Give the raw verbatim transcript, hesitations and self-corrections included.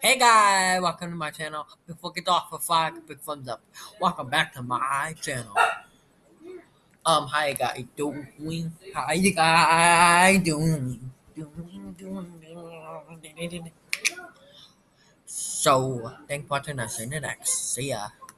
Hey guys, welcome to my channel. Before get off a five big thumbs up. Welcome back to my channel. Um, how you guys doing? How you guys doing? Doing, doing, doing. So, thanks for watching. I'll see you next. See ya.